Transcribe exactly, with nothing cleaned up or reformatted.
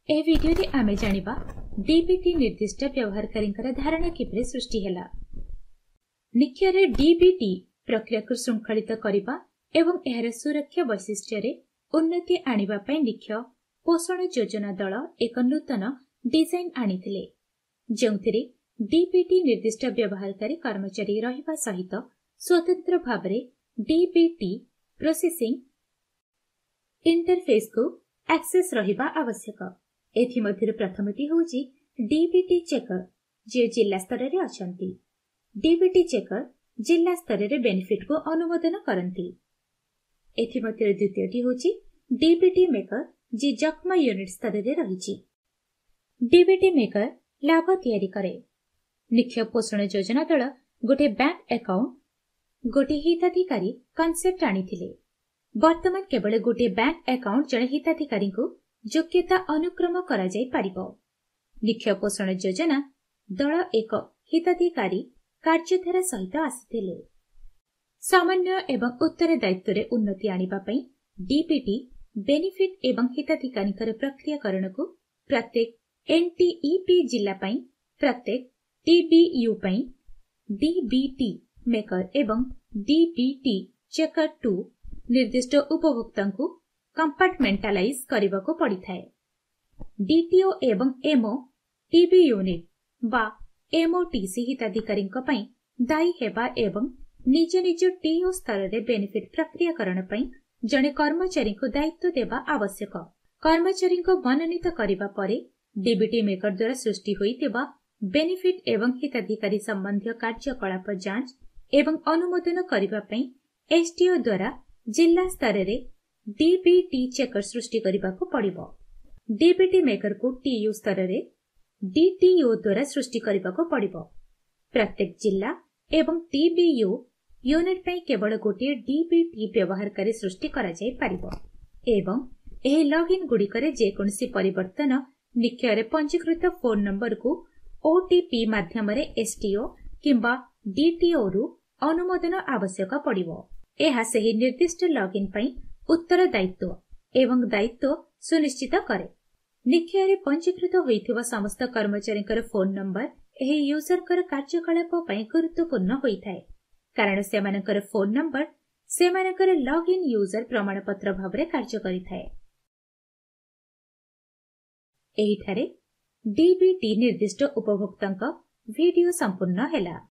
ए video रे आमे जानिबा DBT निर्दिष्ट व्यवहारकारी धारणा किपरि सृष्टि हैला। निख्य रे डीबीटी प्रक्रिया को श्रृंखलित करिबा एवं एहर सुरक्षा वैशिष्ट्य रे उन्नति आनिबा पय निख्य पोषण योजना दल एक नूतन डिजाइन आनिथिले, जेउथिरे डीबीटी निर्दिष्ट व्यवहारकारी कर्मचारी रहिबा सहित स्वतंत्र भाबरे डीबीटी प्रोसेसिंग इंटरफेस को एक्सेस रहिबा आवश्यक। एथि मध्यरे प्रथमटी होउची डीबीटी चेकर जे जिल्ला स्तर रे अछंती। डीबीटी चेकर जिल्ला स्तर रे बेनिफिट को अनुमोदन करंती। एथि मध्यरे द्वितीयटी होउची डीबीटी मेकर जे जखमा यूनिट स्तर रे रहिची। डीबीटी मेकर लाभ तयारी करे। निख्य पोषण योजना दल गोटे बैंक अकाउंट गोटे हिताधिकारी कॉन्सेप्ट आनिथिले। वर्तमान केवल गोटे बैंक अकाउंट जड़े हिताधिकारी को योग्यता अनुक्रम करा जाय पारिबो। निख्य पोषण योजना दल एक हिताधिकारी कार्यधारा सहित आसिथिले। सामान्य एवं उत्तरदायित्व रे उन्नति आनिबा पई डीबीटी बेनिफिट एवं हिताधिकारी प्रक्रियाकरण को प्रत्येक एनटीईपी जिला पई प्रत्येक टीबीयू पई डीबीटी मेकर एवं डीबीटी चेकर टू निर्दिष्ट उपभोक्ता को कंपार्टमेंटालाइज करने को पड़ी थाए। डीटीओ एवं एमओ टीबी यूनिट बा एमओटीसी हिताधिकारी दायी हेबा एवं निज निज टीओ स्तर रे बेनिफिट प्रक्रियाकरण पई जने कर्मचारी को दायित्व देबा आवश्यक। कर्मचारी को मनोनीत करिबा परे डीबीटी मेकर द्वारा सृष्टि होइतिबा बेनिफिट एवं हिताधिकारी संबंधी कार्यकलाप जांच एवं अनुमोदन करिबा पई एसटीओ द्वारा जिला स्तर रे डीबीटी चेकर सृष्टि करने को पड़िबो। डीबीटी मेकर को टीयू स्तर रे डीटीओ द्वारा सृष्टि करने को पड़िबो। प्रत्येक जिला एवं टीबीयू यूनिट पई केवल गोटे डीबीटी व्यवहारकारी सृष्टि करा जाय पारिबो एवं एही लॉगिन गुड़िकरे जे कोनसी परिवर्तन निख्य पंजीकृत फोन नंबर को ओटीपी माध्यम रे एसटीओ किंबा डीटीओ रु अनुमोदन आवश्यक पड़िबो। एहा सही निर्दिष्ट लॉगिन पई उत्तरदायित्व एवं दायित्व सुनिश्चित करे। निख्य पंजीकृत होइथिबा समस्त कर्मचारी फोन नंबर एही यूजर कर कार्यकलाप पई गुरुत्वपूर्ण होइथाय, कारण सेमानकर फोन नंबर सेमानकर लॉगिन यूजर प्रमाणपत्र भाबरे कार्य करिथाय। एहिठारे डीबीटी निर्दिष्ट उपभोक्तांक वीडियो संपूर्ण हैला।